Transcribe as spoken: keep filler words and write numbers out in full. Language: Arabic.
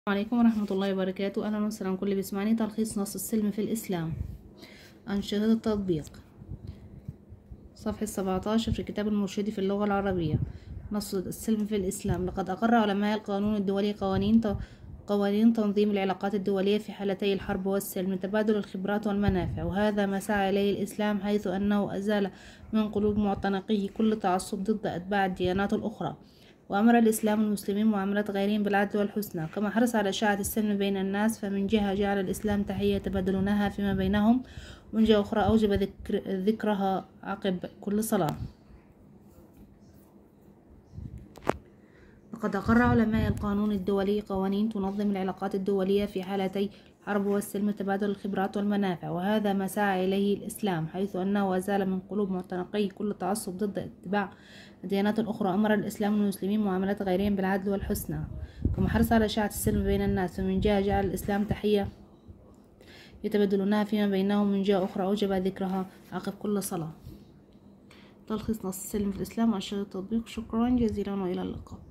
السلام عليكم ورحمة الله وبركاته. أهلا وسهلا كل بيسمعني. تلخيص نص السلم في الإسلام، أنشطة التطبيق، صفحة سبعة عشر في كتاب المرشدي في اللغة العربية. نص السلم في الإسلام. لقد أقر علماء القانون الدولي قوانين قوانين تنظيم العلاقات الدولية في حالتي الحرب والسلم لتبادل الخبرات والمنافع، وهذا ما سعى إليه الإسلام، حيث أنه أزال من قلوب معتنقيه كل تعصب ضد أتباع الديانات الأخرى، وأمر الإسلام المسلمين معاملة غيرهم بالعدل والحسنى، كما حرص على إشاعة السلم بين الناس. فمن جهة جعل الإسلام تحية يتبادلونها فيما بينهم، ومن جهة أخرى أوجب ذكر ذكرها عقب كل صلاة. لقد أقر علماء القانون الدولي قوانين تنظم العلاقات الدولية في حالتي الحرب والسلم تبادل الخبرات والمنافع، وهذا ما سعى إليه الإسلام، حيث أنه أزال من قلوب معتنقيه كل تعصب ضد اتباع الديانات الأخرى. أمر الإسلام المسلمين معاملة غيرهم بالعدل والحسنى، كما حرص على إشاعة السلم بين الناس. فمن جهة جعل الإسلام تحية يتبادلونها فيما بينهم، من جهة أخرى أوجب ذكرها عقب كل صلاة. تلخيص نص السلم في الإسلام وأنشطة التطبيق. شكرا جزيلا وإلى اللقاء.